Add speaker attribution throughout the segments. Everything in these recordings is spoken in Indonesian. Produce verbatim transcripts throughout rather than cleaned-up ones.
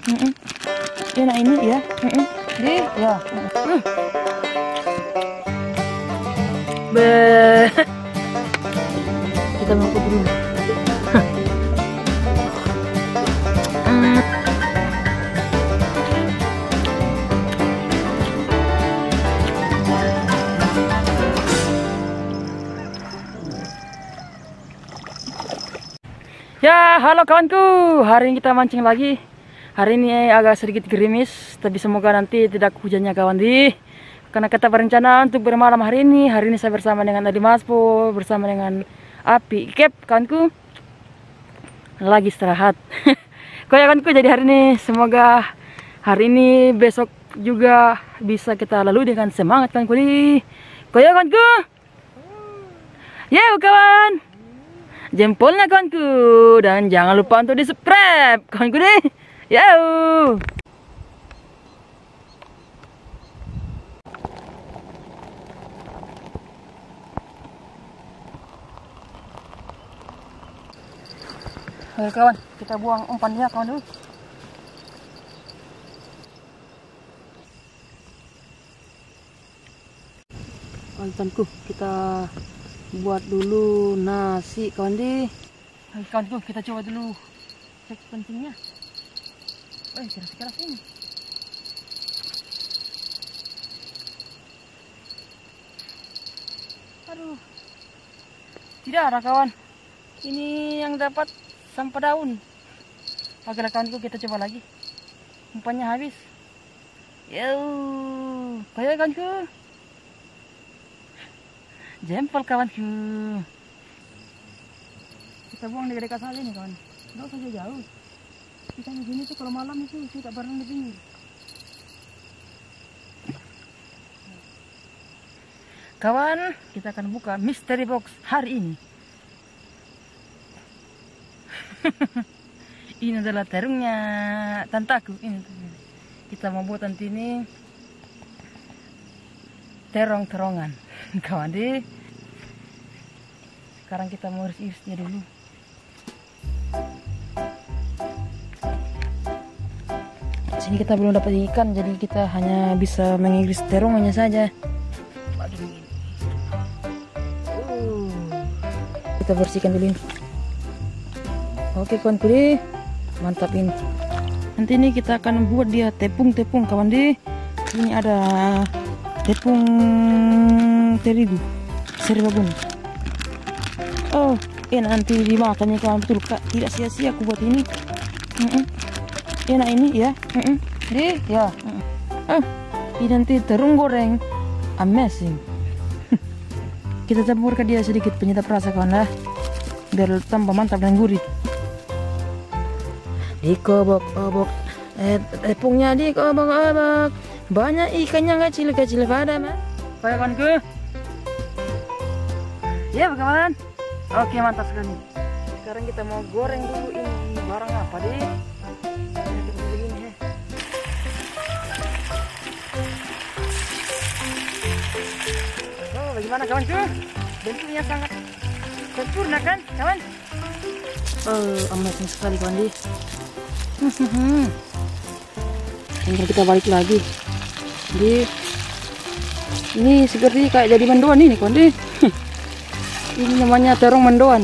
Speaker 1: Mm-mm. Enak ini ya. Mm-mm. Di, ya. Mm. Be. Kita mau ke dulu. Mm. Ya, halo kawanku. Hari ini kita mancing lagi. Hari ini agak sedikit gerimis, tapi semoga nanti tidak hujannya kawan di. Karena kita berencana untuk bermalam hari ini. Hari ini saya bersama dengan Adi Maspo, bersama dengan Api Kep kawanku. Lagi istirahat. Kok ya kawanku, jadi hari ini semoga hari ini besok juga bisa kita lalui dengan semangat kawanku di. Kok ya kawanku? Ya kawan. Jempolnya kawanku, dan jangan lupa untuk di subscribe kawanku deh. Yo. Oke kawan, kita buang umpannya kawan dulu. Kawanku, kita buat dulu nasi kawan deh. Oke kawanku, kita coba dulu cek pentingnya. Oh, keras-keras ini. Aduh, tidak ada kawan. Ini yang dapat sampah daun. Oke kawanku, kita coba lagi. Umpannya habis. Yo, kayak kawanku. Jempol kawanku. Kita buang di dekat sana ini kawan. Nggak usah jauh-jauh. Kita di sini tuh kalau malam itu tidak pernah di pinggir. Kawan, kita akan buka mystery box hari ini. Ini adalah terungnya tantaku. Ini kita mau buat nanti ini terong-terongan. Kawan deh. Sekarang kita mau iris-irisnya dulu. Sini kita belum dapat ikan, jadi kita hanya bisa mengiris terongannya saja. Uh, kita bersihkan dulu. Oke kawan kuli, mantap ini. Nanti ini kita akan buat dia tepung-tepung kawan deh. Ini ada tepung terigu serbabun. Oh, enak nanti dimakannya kawan, betul kak. Tidak sia-sia aku buat ini. Mm -mm. Enak ini ya. Mm -mm. Deh, ya. Mm -mm. Oh, ini nanti terung goreng. Amazing. Kita campurkan dia sedikit penyedap rasa kawan lah, biar tambah mantap dan gurih. Dikobok-obok, eh, tepungnya dikobok-obok. Banyak ikannya kecil-kecil pada mah. Baik kawanku. Ya kawan. Oke mantap sekali. Sekarang kita mau goreng dulu ini barang apa deh? Begini ya. Oh bagaimana kawanku? Bentuknya sangat sempurna kan kawan? Oh amazing sekali kawan deh. Tinggal kita balik lagi. Jadi ini seperti kayak jadi mendoan ini kawan deh. Ini namanya terong mendoan.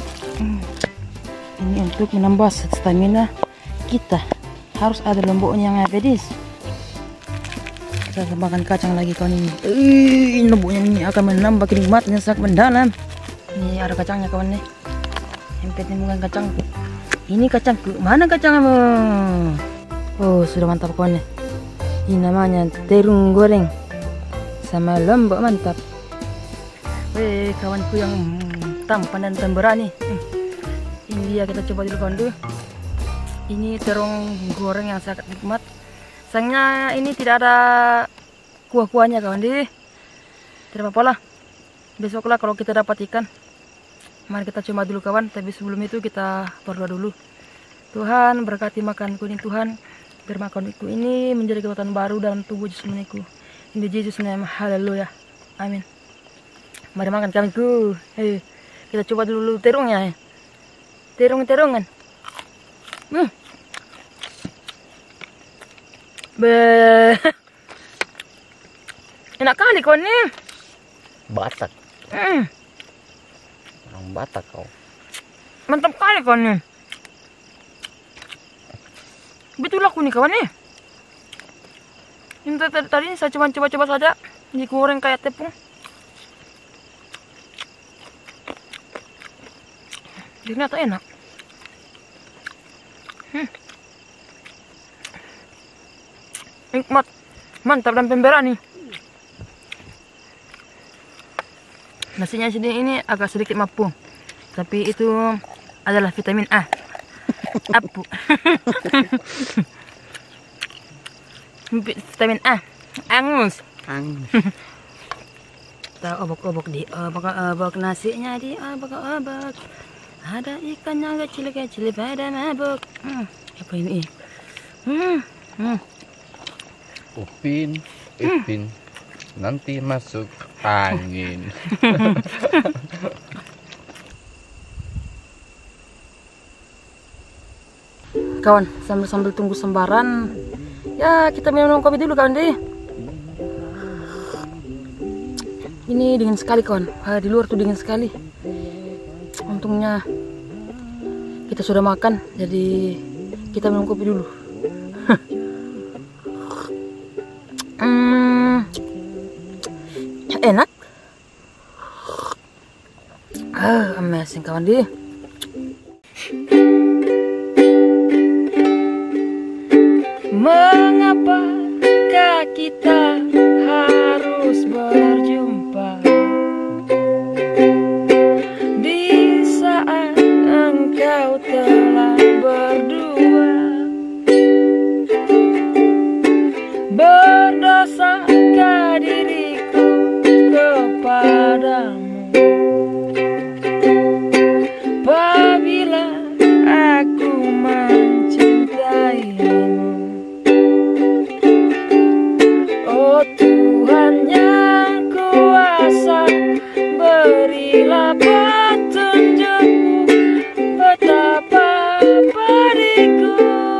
Speaker 1: Ini untuk menambah stamina kita. Harus ada lomboknya yang pedis. Kita tambahkan kacang lagi kawan ini. Eh, ini lomboknya ini akan menambah kenikmatan sangat mendalam. Ini ada kacangnya kawan nih. Yang penting bukan kacang. Ini kacangku. Mana kacangmu? Oh, sudah mantap kawan nih. Ini namanya terung goreng sama lombok mantap. Weh kawanku yang tampan dan pemberani. Hmm. Ini dia, kita coba dulu kawan dulu. Ini terong goreng yang sangat nikmat. Sayangnya ini tidak ada kuah-kuahnya kawan deh. Tidak apa-apa lah. Besoklah kalau kita dapat ikan. Mari kita coba dulu kawan. Tapi sebelum itu kita berdoa dulu. Tuhan berkati makanku ini Tuhan. Biar makanku ini menjadi kekuatan baru dalam tubuh jisimku. In Jesus name, haleluya. Amin. Mari makan kawanku. Hei, kita coba dulu terongnya. Terong-terongan. Hmm. Be. Enak kali kawan nih.
Speaker 2: Batak.
Speaker 1: Hmm.
Speaker 2: Orang Batak kau.
Speaker 1: Mantap kali kawan nih. Betul aku nih kawan nih. Ini tadi, tadi saya cuma coba-coba saja digoreng kayak tepung. Ternyata enak. Hmm. Nikmat, mantap dan pembera nih. Nasinya sini ini agak sedikit mapung, tapi itu adalah vitamin A. Apu. Vitamin A. Angus.
Speaker 2: Angus.
Speaker 1: Kita obok-obok di obok-obok nasinya di obok-obok. Ada ikan yang kecil-kecil pada mabuk. Hmm. Apa ini? Hmm. Hmm.
Speaker 2: Upin, Ipin, nanti masuk angin.
Speaker 1: Kawan, sambil-sambil tunggu sembaran, ya kita minum kopi dulu kawan deh. Ini dingin sekali kawan, ah, di luar tuh dingin sekali. Untungnya kita sudah makan, jadi kita minum kopi dulu. hmm, enak. Ah, amazing kawan deh. Mengapakah kita harus berjumpa di saat engkau telah berdua? Berdosakah diriku kepadamu apabila aku mencintaimu? Oh Tuhan yang kuasa, berilah petunjukmu betapa pedihku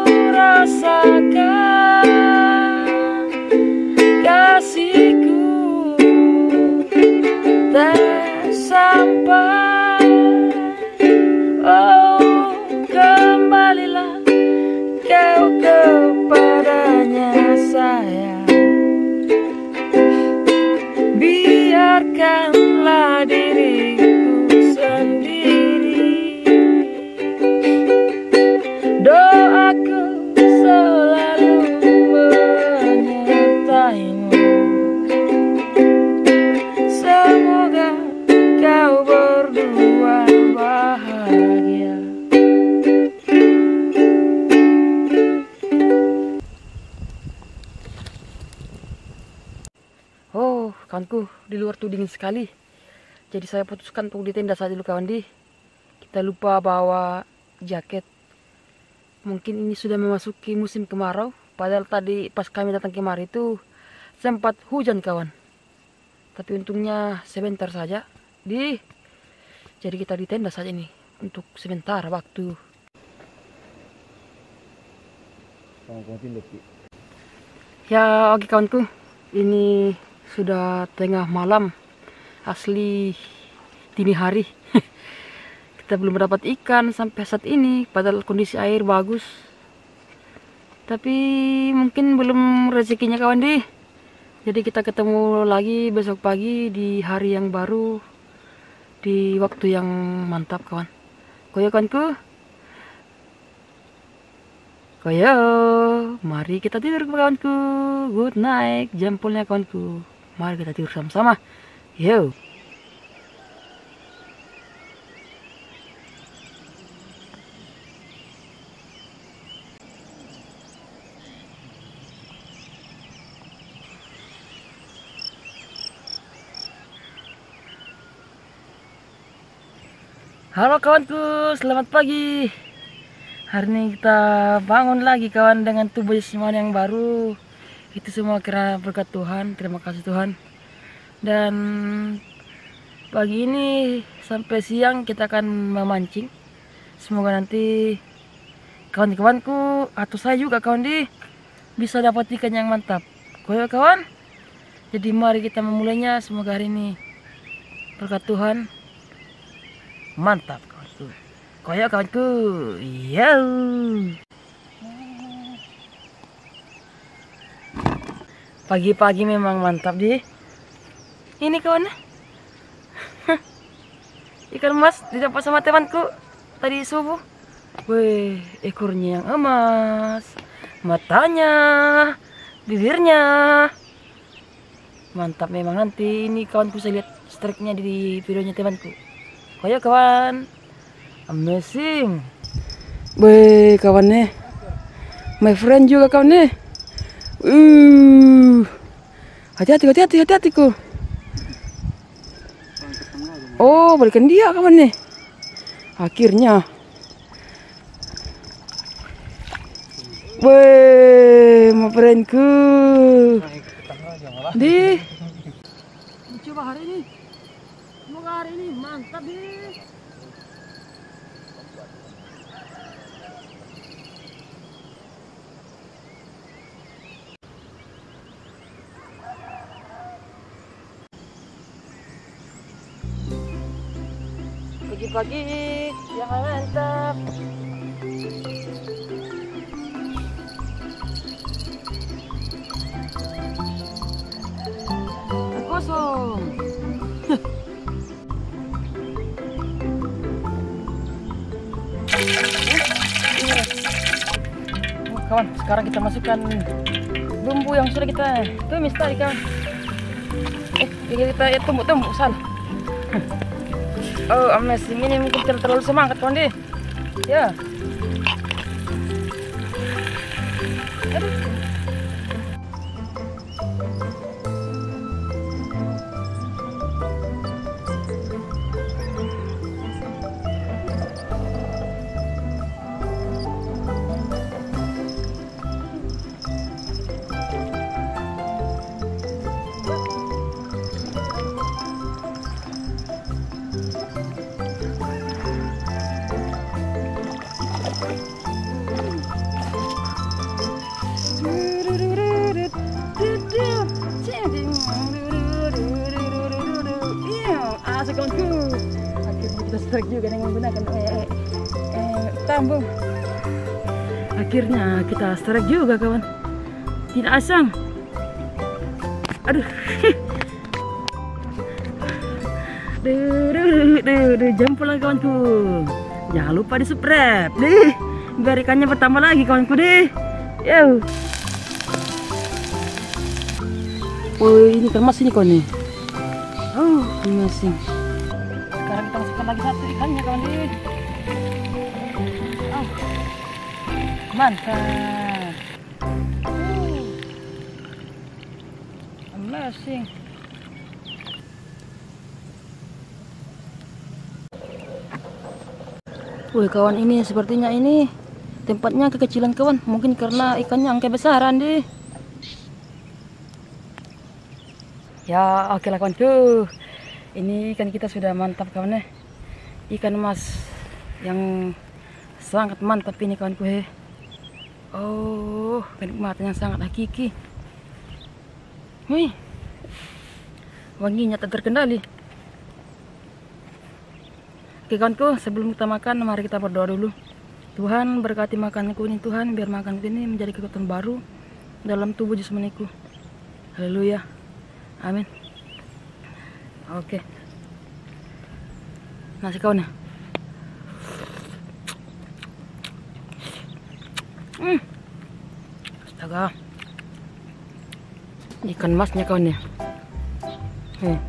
Speaker 1: rasakan kasihku tak sampai. Oh kembalilah kau kepadanya sayang. Biarkanlah diriku sendiri. Doaku selalu menyertaimu. Semoga kau berdua bahagia. Oh, kawanku, di luar tuh dingin sekali. Jadi saya putuskan untuk di tenda saja dulu kawan di. Kita lupa bawa jaket. Mungkin ini sudah memasuki musim kemarau. Padahal tadi pas kami datang kemari itu sempat hujan kawan. Tapi untungnya sebentar saja. Di. Jadi kita di tenda saja nih untuk sebentar waktu. Ya, oke kawanku. Ini sudah tengah malam, asli dini hari. Kita belum mendapat ikan sampai saat ini, padahal kondisi air bagus. Tapi mungkin belum rezekinya kawan deh. Jadi kita ketemu lagi besok pagi di hari yang baru, di waktu yang mantap kawan. Koyo kawanku. Koyo, mari kita tidur kawanku. Good night, jempolnya kawanku. Mari kita tidur sama-sama. Yo. Halo kawanku, selamat pagi. Hari ini kita bangun lagi kawan dengan tubuh jasmani yang baru. Itu semua kira berkat Tuhan, terima kasih Tuhan. Dan pagi ini sampai siang kita akan memancing. Semoga nanti kawan-kawanku atau saya juga kawan di bisa dapat ikan yang mantap. Koyo kawan. Jadi mari kita memulainya. Semoga hari ini berkat Tuhan mantap kawanku. Koyo kawanku. Yo. Pagi-pagi memang mantap di. Ini kawan. Ikan emas didapat sama temanku tadi subuh. Wih, ekornya yang emas, matanya, bibirnya. Mantap memang. Nanti ini kawanku saya lihat strike-nya di videonya temanku. Koyo kawan. Amazing. Wih, kawannya. My friend juga kawannya. Uh. Hati-hati, hati-hati, hati-hati ku. Oh, balikan dia kawan nih. Akhirnya. Weh, my friendku. Di. Coba hari ini. Semoga hari ini mantap di. Pagi-pagi yang mantap. Kosong. Kawan, sekarang kita masukkan bumbu yang sudah kita tumis tadi kawan. Eh, kita ya tumbuk-tumbuk salah. Oh, amazing. Ini mungkin terlalu semangat kawan deh. Ya. Aduh. Akhirnya kita strike juga dengan menggunakan eh, eh, tambung. Akhirnya kita strike juga kawan. Tidak asang. Aduh. Duh, duh, duh, duh, jempol lagi kawanku. Jangan lupa di subscribe deh. Biar ikannya bertambah lagi kawanku deh. Yo. Oh, ini kan mas ini kawan nih. Oh, ini masing. Sekarang kita masukkan lagi satu ikannya kawan deh. Oh, mantap. Uh, amazing. Wih kawan, ini sepertinya ini tempatnya kekecilan kawan. Mungkin karena ikannya angka besaran deh. Ya, oke lah kawanku. Ini ikan kita sudah mantap kawan ya. Ikan emas yang sangat mantap ini kawanku he. Oh, kenikmatan yang sangat hakiki. Wih, wanginya tak terkendali. Oke kawanku, sebelum kita makan, mari kita berdoa dulu. Tuhan, berkati makanku ini Tuhan, biar makanku ini menjadi kekuatan baru dalam tubuh jasmaniku. Haleluya. Amin. Oke. Nasi kawan ya. Hmm. Astaga. Ikan emasnya kawan ya. Hmm.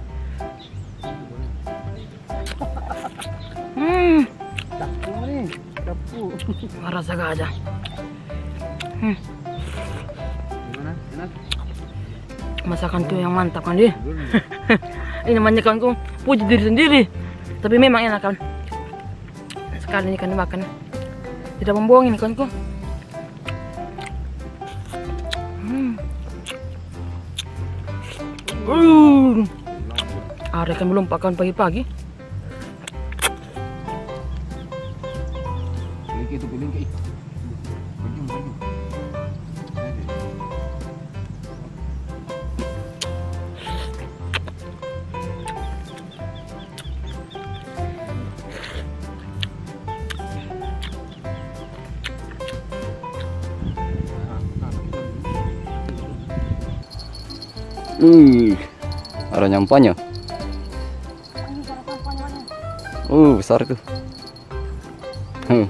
Speaker 1: Hmm. Dapu nih, dapu. Rasa gak ada. Hmm. Gimana? Enak? Masakan tuh yang mantap kan dia. Ini namanya kawanku, puji diri sendiri. Tapi memang enak kan. Sekali ini kan dimakan. Tidak membohong ini kawanku. Hmm. Uh. Ada kan belum pakan pagi-pagi. Itu pilih
Speaker 3: Wih, ada nyampanya. Uh, besar tuh. Hmm.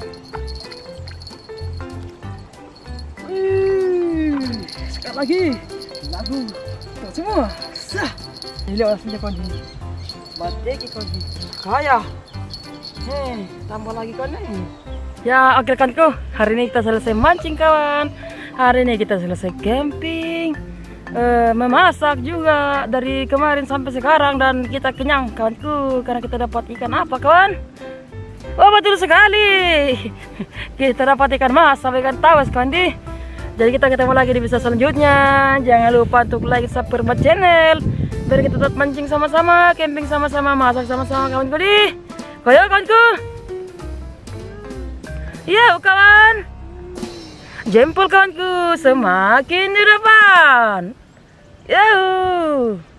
Speaker 1: Sekali lagi lagu kita semua sah. Ini aslinya konji. Batik konji. Kaya. Hei, tambah lagi kan nih. Ya, oke kanku. Hari ini kita selesai mancing kawan. Hari ini kita selesai camping. Eh, memasak juga dari kemarin sampai sekarang dan kita kenyang kawanku karena kita dapat ikan apa kawan? Oh betul sekali. Kita dapat ikan mas sampai ikan tawas kawan di. Jadi kita ketemu lagi di episode selanjutnya. Jangan lupa untuk like, subscribe channel biar kita tetap mancing sama-sama, camping sama-sama, masak sama-sama kawanku di. Koyo kawanku. Iya kawan. Jempol kawanku semakin di depan. Yahoo!